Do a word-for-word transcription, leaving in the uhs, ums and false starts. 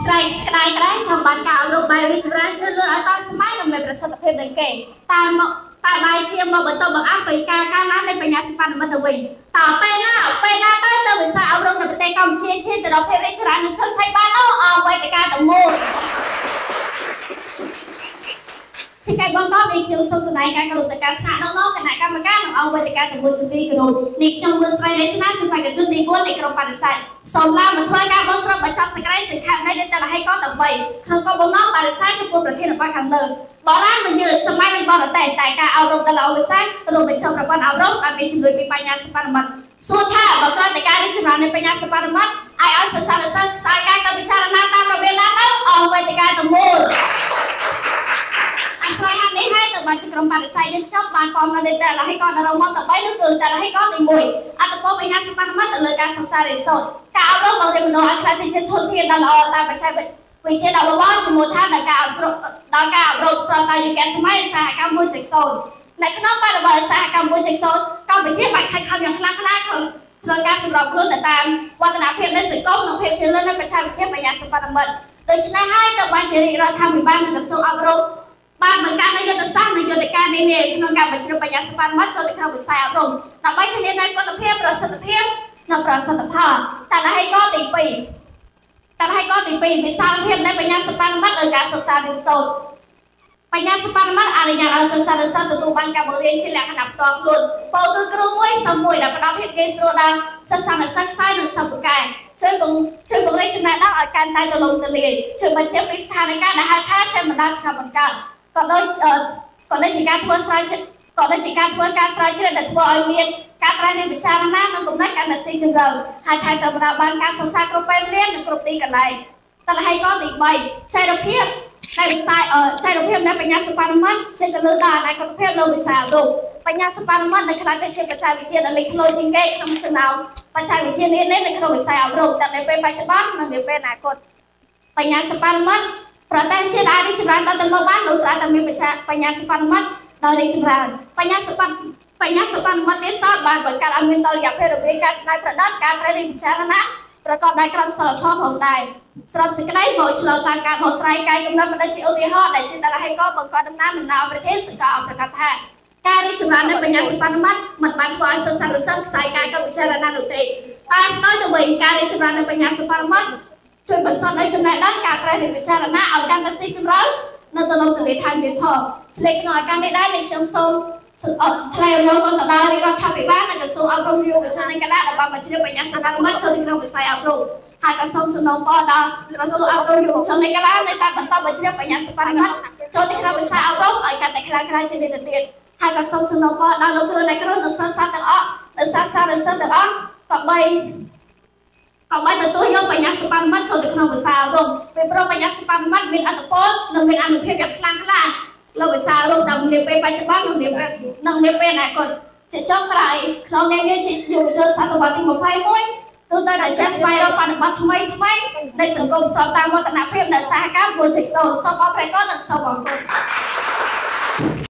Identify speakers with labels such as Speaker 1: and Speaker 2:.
Speaker 1: ស្ក្រែកស្ដាយក្តីចង់បានការអប់រំបែបវិជ្ជាច្រើនជឿលឿនឲ្យតាមសម័យនិងមានប្រសិទ្ធភាពដូចគេតែមកតែបែរជាមកបន្តបង្អាក់ពីការកើនឡើងនៃបញ្ញាសិប្បនិម្មិតទៅវិញតើពេលណាពេលណាទៅទៅវិស័យអប់រំនៅប្រទេសកម្ពុជាឈានទៅដល់ភាពរីកចម្រើននិងធំឆៃបាននោះអវេទិកាទាំងមូលជាកិច្ចបន្តនេះខ្ញុំសូមសម្ដែងការគោរពទៅកាន់ថ្នាក់ដឹកនាំគណៈកម្មការនិងអង្គវេទិកាទាំងមូលជំនាញគោរពនេះខ្ញុំមើលស្រីរចនាជាបេក្ខជនទីបួននៃក្រុមបដិសេធសូមឡាមកធ្វើការបោះឆ្នោតបញ្ចប់សេចក្តីសង្ខេបនៃតលហេកតដើម្បីក្នុងគោលបំណងបដិសេធចំពោះប្រធានបទខាងលើបរានមិនយឺសម័យនឹងបរទេសតែការអប់រំដល់អវិសារួមបញ្ចូលប្រព័ន្ធអប់រំឲ្យមានជំនួយពីបញ្ញាសិប្បនិម្មិតសួរថាបើក្រោយតែការរីកចម្រើននៃបញ្ញាសិប្បនិម្មិតឲ្យឲ្យសិស្សានុសិស្សខ្សែការទៅពិចារណាតាមរបៀបណាទៅអង្គវេទិកាទាំងមូលអញ្ចឹងនេះហើយទៅបានជាក្រុមបដិសេធយើងខ្ញុំបានពំនៅនៃតលហេកតរមន្តដើម្បីនោះគឺតលហេកតទីមួយអត្តពលបញ្ញាសិប្បនិម្មិតទៅលើការសិក្សារៀនសូត្រការអប់រំបង្រៀនបណ្ដុះឲ្យខ្លះទៅជាធនធានដ៏ល្អតាមបច្ចេកវិទ្យាដ៏ល្វល់ជាមួយថាដល់ការអប់រំដល់ការអប់រំស្របតាមយុគសម័យឧស្សាហកម្ម មួយតិចសូន្យ នៅក្នុងបរិបទឧស្សាហកម្ម មួយតិចសូន្យ កម្ពុជាបានខិតខំយ៉ាងខ្លាំងក្លាក្នុងក្នុងការសម្របខ្លួនទៅតាមវឌ្ឍនភាពនៃសង្គមនិងភាពជឿនលឿននៃបច្ចេកវិទ្យាបញ្ញាសិប្បនិម្មិតដូច្នេះហើយទៅបានជារាជរដ្ឋាភិបាលនិងក្រសួងអប់រំបានបង្កើតនូវយុទ្ធសាស្ត្រនិងយន្តការនានាក្នុងការបញ្ជ្រាបបញ្ញាសិប្បនិម្មិតចូលទៅក្នុងវិស័យអប់រំដើម្បីធានានូវគុណភាពប្រសិទ្ធភាពនិងប្រសិទ្ធផលតលហេកតទីពីរតលហេកតទីពីរវិសាលភាពនៃបញ្ញាសិប្បនិម្មិតលើការសិក្សារៀនសូត្របញ្ញាសិប្បនិម្មិតអនុញ្ញាតឲ្យសិស្សានុសិស្សទទួលបានការបង្រៀនជាលក្ខណៈផ្ទាល់ខ្លួនពោលគឺគ្រូមួយសិស្សមួយដែលផ្ដល់ភាពងាយស្រួលដល់សិស្សានុសិស្សខ្សែនិងសិស្សពូកែជួយបង្ជួយបង្រៀនចំណេះដឹងឲ្យកាន់តែទូលំទូលាយជួយបញ្ជាក់ពីស្ថានភាពដែលហៅថាចេះបណ្ដាលឆ្នាំបង្កើតក៏ដូចក៏ដូចជាការធ្វើស្រាវជ្រាវក៏ដូចជាការធ្វើការស្រាវជ្រាវដែលធ្វើឲ្យមានការត្រាស់នៃពិចារណានិងកំណត់កាន់តែស៊ីជម្រៅហើយថែមទាំងបណ្ដាលបានការសិក្សាគ្រប់ពេលវេលានិងគ្រប់ទីកន្លែងតលហេកតទីបីចៃរភាពនៃវិស័យចៃរភាពនៃបញ្ញាសិប្បនិម្មិតជាទៅលើដល់អនាគតភាពនៅវិស័យអប់រំបញ្ញាសិប្បនិម្មិតនៅខ្លះទៅជាបច្ចេកវិទ្យាដែលលេចធ្លោជាងគេក្នុងចំណោមបច្ចេកវិទ្យានានានៅក្នុងវិស័យអប់រំទាំងនៅពេលបច្ចុប្បន្ននិងនៅពេលអនាគតបញ្ញាសិប្បនិម្មិតប្រទេសជាតិអាចរីកចម្រើនដល់ទៅមុខបានលុះត្រាតែមានបញ្ញាសិប្បនិម្មិតដល់រីកចម្រើនបញ្ញាសិប្បបញ្ញាសិប្បនិម្មិតនេះសតបានបង្កើតឲ្យមានតុល្យភាពរវាងការច្នៃប្រឌិតការត្រិះរិះពិចារណាប្រកបដោយក្រមសីលធម៌ផងដែរស្របសេចក្តីមកឆ្លងតាមការបកស្រាយកាយកំណត់បណ្ឌិតជាឧទាហរណ៍ដែលជាតលហេកតបង្កដំណើរដំណើរប្រទេសសកលអន្តរកម្មថាការរីកចម្រើននៃបញ្ញាសិប្បនិម្មិតមិនបានធ្វើឲ្យសិស្សានុសិស្សខ្សែការកម្មពិចារណានោះទេតែផ្ទុយទៅវិញការរីកចម្រើននៃបញ្ញាសិប្បនិម្មិតជួយបន្សល់នូវចំណេះដឹងការត្រិះរិះពិចារណាឲ្យកាន់តែស៊ីជម្រៅនៅទូលំទូលាយថែមទៀតផងស្លេកក្នុងឱកាសនេះដែរនេះខ្ញុំសូមអត់ថ្លែងអំណរគុណទៅដល់រដ្ឋាភិបាលនិងក្រសួងអប់រំយុវជននិងកីឡាដែលបានបញ្ជ្រាបបញ្ញាសិប្បនិម្មិតចូលទៅក្នុងវិស័យអប់រំហើយក៏សូមសំណូមពរដល់ក្រសួងអប់រំយុវជននិងកីឡានៃការបន្តបញ្ជ្រាបបញ្ញាសិប្បនិម្មិតចូលទៅក្នុងវិស័យអប់រំឲ្យកាន់តែខ្លាំងក្លាជាងនេះទៅទៀតហើយក៏សូមសំណូមពរដល់លោកគ្រូអ្នកគ្រូនិងសិស្សសាស្ត្រទាំងអស់និងសិស្សសាស្ត្រសិស្សទាំងអស់ក៏បីក៏បីទទួលយកបញ្ញាសិប្បនិម្មិតចូលទៅក្នុងវិស័យអប់រំពេលព្រោះបញ្ញាសិប្បនិម្មិតមានអត្ថប្រយោជន៍និងមានអនុភាពយ៉ាងខ្លាំងក្លាលោកវិសាលរំដល់នាពេលបច្ចុប្បន្ននិងនាពេលនិងនាពេលអនាគតជាចុងក្រោយក្នុងនាមជាយុវជនសតវត្សទីម្ភៃមួយទូទៅតែចេះស្វែងរកបរិបទថ្មីថ្មីនៃសង្គមស្របតាមវឌ្ឍនភាពនៃឧស្សាហកម្មមួយតិចសូន្យសូមអរព្រគុណនិងសូមអរគុណ